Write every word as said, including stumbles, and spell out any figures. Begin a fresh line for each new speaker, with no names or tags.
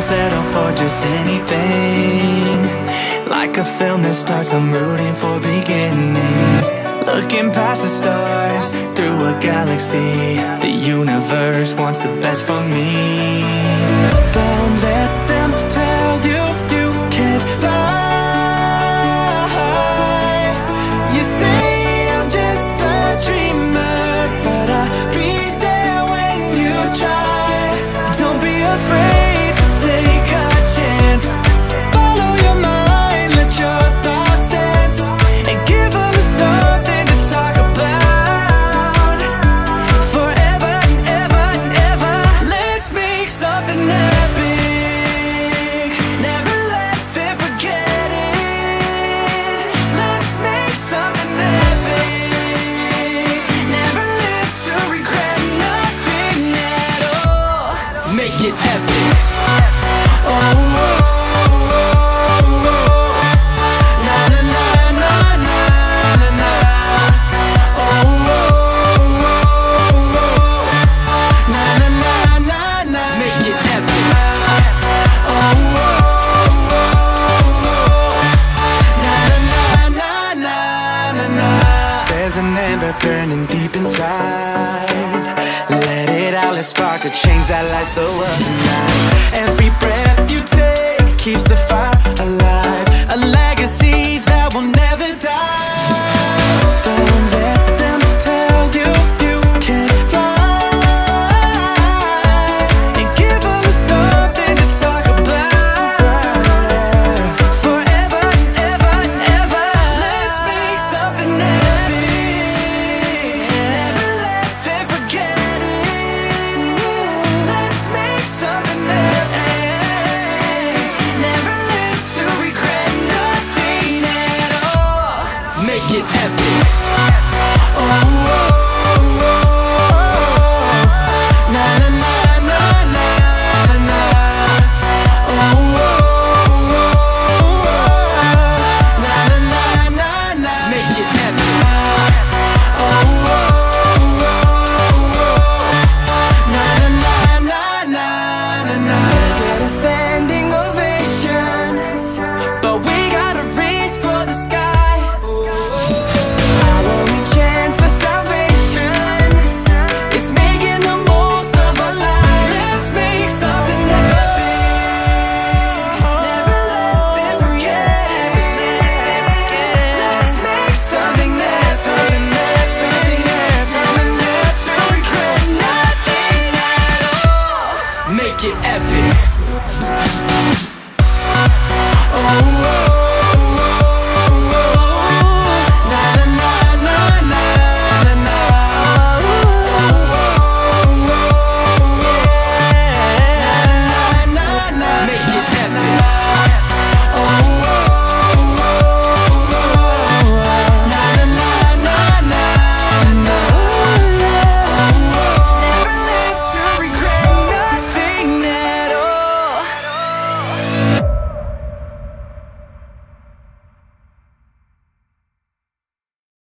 settle for just anything. Like a film that starts, I'm rooting for beginnings. Looking past the stars, through a galaxy. The universe wants the best for me. Don't let them tell you you can't fly. You say I'm just a dreamer, but I'll be there when you try. Don't be afraid to take a chance. Follow your mind, let your thoughts dance, and give them something to talk about. Forever and ever and ever, let's make something epic. Never let them forget it. Let's make something epic. Never live to regret nothing at all. Make it epic. Oh, oh, oh, oh. Na na na na na na na. Oh, oh, oh, oh. Na na na na na. Make it epic. Oh, oh, oh, oh. Na na na na na na na. There's an ember burning deep inside. Let it out, let's spark a change that lights the world tonight. Every breath you take keeps the fire alive, a legacy that will never die. Don't let them tell you you can't fly, and give them something to talk about. Forever and ever and ever, let's make something epic. Never let them forget it. Let's make something epic. Never live to regret nothing at all. Make it epic. Oh, oh, oh, oh. Na na na na na na na. Oh, oh, oh, oh. Na na na na na. Make it epic. Oh, oh, oh, oh. Na na na na na na na. Get a standing ovation, but we gotta reach for the sky. Our only chance for salvation is making the most of our life. Let's make something epic. Never let them forget it. Let's make something epic. Something epic. Never let you regret nothing at all. Make it epic.